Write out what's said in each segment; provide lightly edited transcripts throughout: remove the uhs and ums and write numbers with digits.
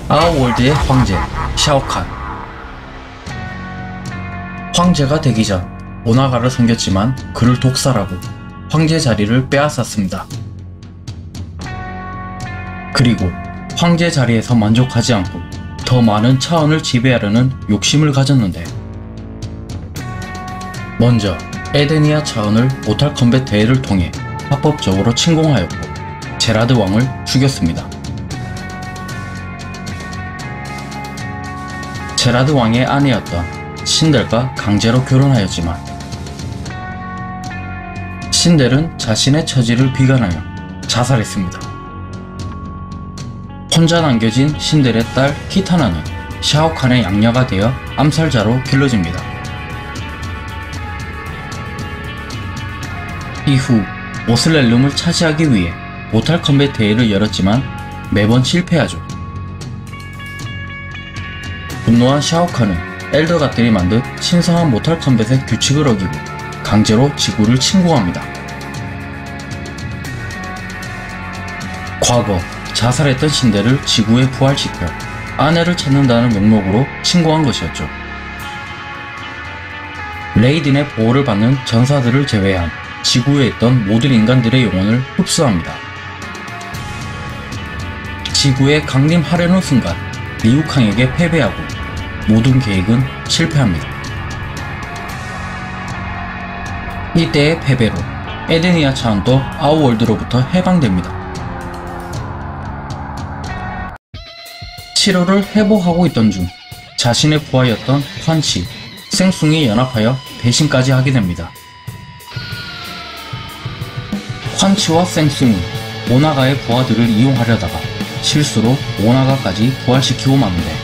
아웃월드의 황제 샤오칸. 황제가 되기 전 오나가를 섬겼지만 그를 독살하고 황제 자리를 빼앗았습니다. 그리고 황제 자리에서 만족하지 않고 더 많은 차원을 지배하려는 욕심을 가졌는데, 먼저 에데니아 차원을 모탈 컴뱃 대회를 통해 합법적으로 침공하였고 제라드 왕을 죽였습니다. 제라드 왕의 아내였던 신델과 강제로 결혼하였지만 신델은 자신의 처지를 비관하여 자살했습니다. 혼자 남겨진 신델의 딸 키타나는 샤오칸의 양녀가 되어 암살자로 길러집니다. 이후 오슬렐름을 차지하기 위해 모탈 컴뱃 대회를 열었지만 매번 실패하죠. 분노한 샤오칸은 엘더갓들이 만든 신성한 모탈 컴뱃의 규칙을 어기고 강제로 지구를 침공합니다. 과거 자살했던 신델을 지구에 부활시켜 아내를 찾는다는 명목으로 침공한 것이었죠. 레이든의 보호를 받는 전사들을 제외한 지구에 있던 모든 인간들의 영혼을 흡수합니다. 지구에 강림하려는 순간 리우캉에게 패배하고 모든 계획은 실패합니다. 이때의 패배로 에데니아 차원도 아웃월드로부터 해방됩니다. 치료를 회복하고 있던 중 자신의 부하였던 환치, 생숭이 연합하여 배신까지 하게 됩니다. 환치와 생숭이, 오나가의 부하들을 이용하려다가 실수로 오나가까지 부활시키고 마는데,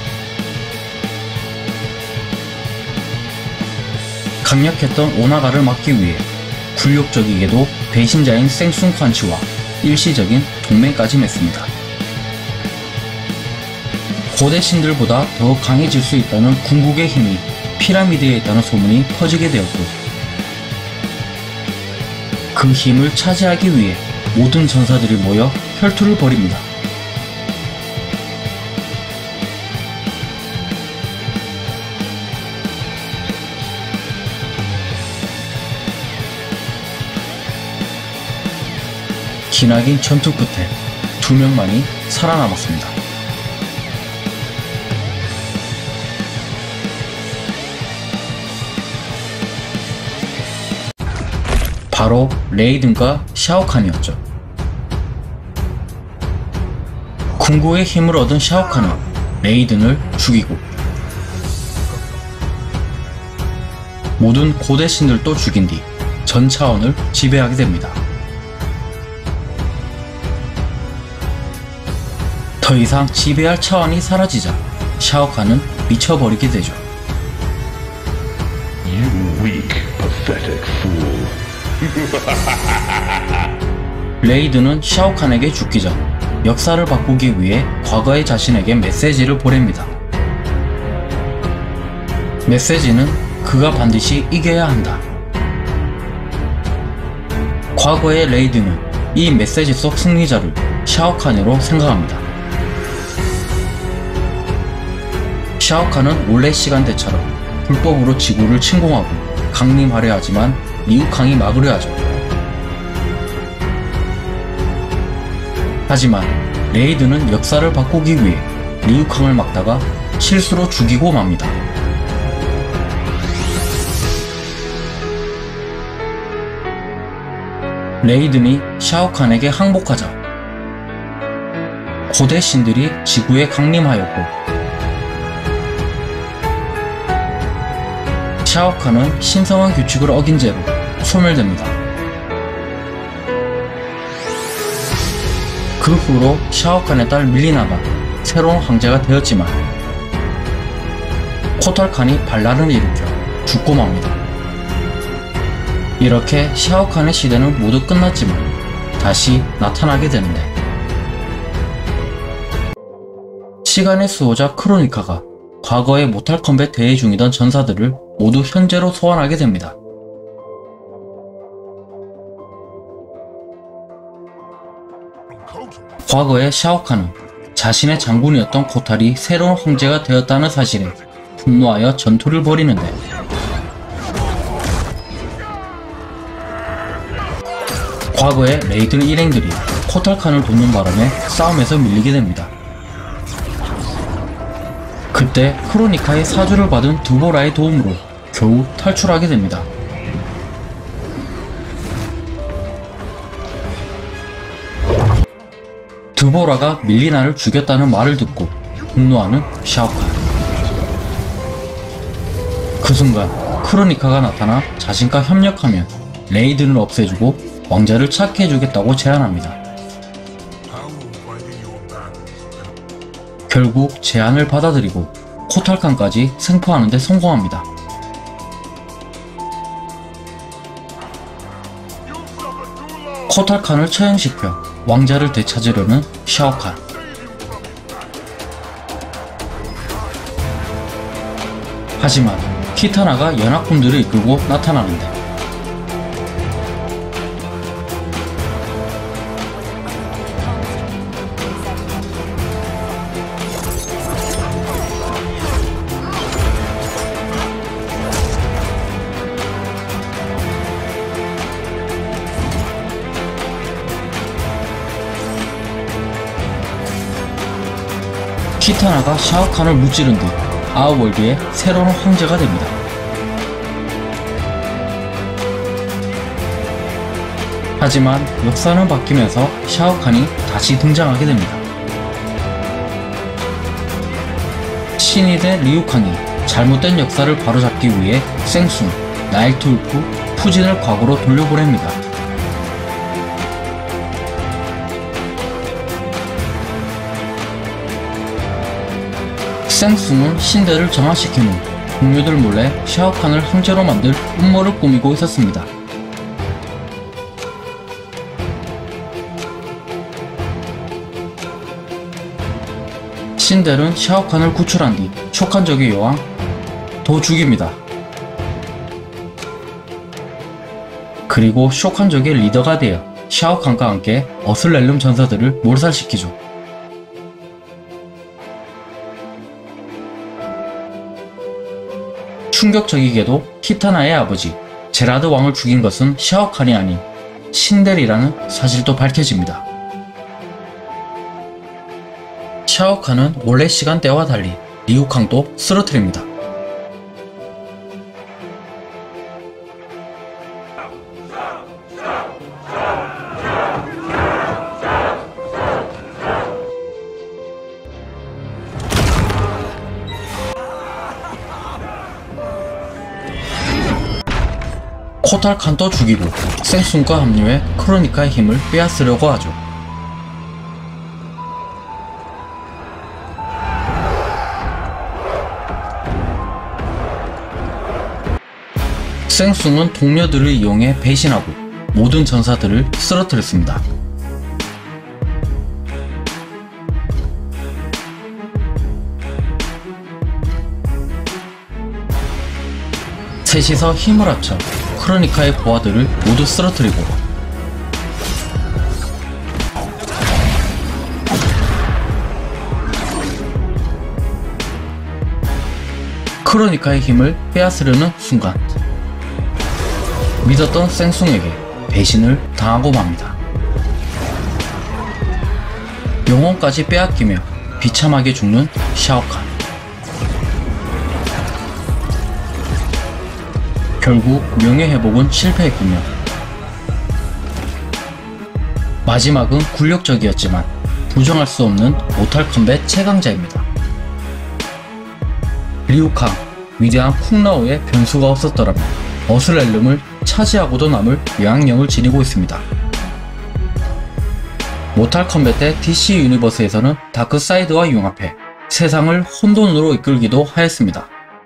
강력했던 오나가를 막기 위해 굴욕적이게도 배신자인 생숭 환치와 일시적인 동맹까지 맺습니다. 고대 신들보다 더 강해질 수 있다는 궁극의 힘이 피라미드에 있다는 소문이 퍼지게 되었고, 그 힘을 차지하기 위해 모든 전사들이 모여 혈투를 벌입니다. 기나긴 전투 끝에 2명만이 살아남았습니다. 바로 레이든과 샤오칸이었죠. 궁극의 힘을 얻은 샤오칸은 레이든을 죽이고 모든 고대 신들도 죽인 뒤 전 차원을 지배하게 됩니다. 더 이상 지배할 차원이 사라지자 샤오칸은 미쳐버리게 되죠. You weak, pathetic fool. 레이든은 샤오칸에게 죽기 전 역사를 바꾸기 위해 과거의 자신에게 메시지를 보냅니다. 메시지는 그가 반드시 이겨야 한다. 과거의 레이든은 이 메시지 속 승리자를 샤오칸으로 생각합니다. 샤오칸은 원래 시간대처럼 불법으로 지구를 침공하고 강림하려 하지만 리우캉이 막으려 하죠. 하지만 레이든은 역사를 바꾸기 위해 리우캉을 막다가 실수로 죽이고 맙니다. 레이든이 샤오칸에게 항복하자 고대 신들이 지구에 강림하였고 샤오칸은 신성한 규칙을 어긴 죄로 소멸됩니다. 그 후로 샤오칸의 딸 밀리나가 새로운 황제가 되었지만 코탈칸이 반란을 일으켜 죽고 맙니다. 이렇게 샤오칸의 시대는 모두 끝났지만 다시 나타나게 되는데, 시간의 수호자 크로니카가 과거의 모탈 컴뱃 대회 중이던 전사들을 모두 현재로 소환하게 됩니다. 과거의 샤오칸은 자신의 장군이었던 코탈이 새로운 황제가 되었다는 사실에 분노하여 전투를 벌이는데 과거의 레이든 일행들이 코탈칸을 돕는 바람에 싸움에서 밀리게 됩니다. 그때 크로니카의 사주를 받은 드보라의 도움으로 겨우 탈출하게 됩니다. 드보라가 밀리나를 죽였다는 말을 듣고 분노하는 샤오칸. 그 순간 크로니카가 나타나 자신과 협력하면 레이든을 없애주고 왕자를 찾게 해주겠다고 제안합니다. 결국 제안을 받아들이고 코탈칸까지 생포하는 데 성공합니다. 코탈칸을 처형시켜 왕자를 되찾으려는 샤오칸. 하지만 키타나가 연합군들을 이끌고 나타나는데 키타나가 샤오칸을 무찌른 뒤 아우월드의 새로운 황제가 됩니다. 하지만 역사는 바뀌면서 샤오칸이 다시 등장하게 됩니다. 신이 된 리우캉이 잘못된 역사를 바로잡기 위해 생숭, 나일투울프, 푸진을 과거로 돌려보냅니다. 생숭은 신대를 정화시킨 후 동료들 몰래 샤오칸을 황제로 만들 음모를 꾸미고 있었습니다. 신델은 샤오칸을 구출한 뒤 쇼칸족의 여왕 도 죽입니다. 그리고 쇼칸족의 리더가 되어 샤오칸과 함께 어슬렐름 전사들을 몰살시키죠. 충격적이게도 키타나의 아버지 제라드 왕을 죽인 것은 샤오칸이 아닌 신델이라는 사실도 밝혀집니다. 샤오칸은 원래 시간대와 달리 리우캉도 쓰러뜨립니다. 코탈칸도 죽이고 생숭과 합류해 크로니카의 힘을 빼앗으려고 하죠. 생숭은 동료들을 이용해 배신하고 모든 전사들을 쓰러뜨렸습니다. 셋이서 힘을 합쳐 크로니카의 부하들을 모두 쓰러뜨리고 크로니카의 힘을 빼앗으려는 순간 믿었던 생숭에게 배신을 당하고 맙니다. 영혼까지 빼앗기며 비참하게 죽는 샤오칸. 결국 명예회복은 실패했군요. 마지막은 굴욕적이었지만 부정할 수 없는 모탈 컴뱃 최강자입니다. 리우캉, 위대한 쿵라오의 변수가 없었더라면 어슬렐름을 차지하고도 남을 영향력을 지니고 있습니다. 모탈 컴뱃의 DC 유니버스에서는 다크사이드와 융합해 세상을 혼돈으로 이끌기도 하였습니다.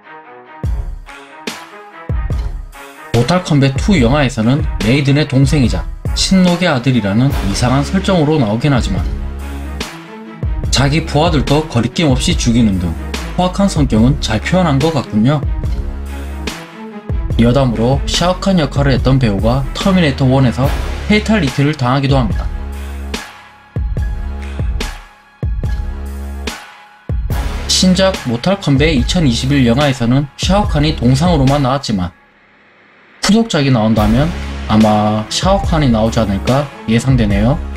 모탈 컴뱃 2 영화에서는 레이든의 동생이자 신록의 아들이라는 이상한 설정으로 나오긴 하지만 자기 부하들도 거리낌 없이 죽이는 등 포악한 성격은 잘 표현한 것 같군요. 여담으로 샤오칸 역할을 했던 배우가 터미네이터 1에서 페이탈리티를 당하기도 합니다. 신작 모탈 컴뱃 2021 영화에서는 샤오칸이 동상으로만 나왔지만 후속작이 나온다면 아마 샤오칸이 나오지 않을까 예상되네요.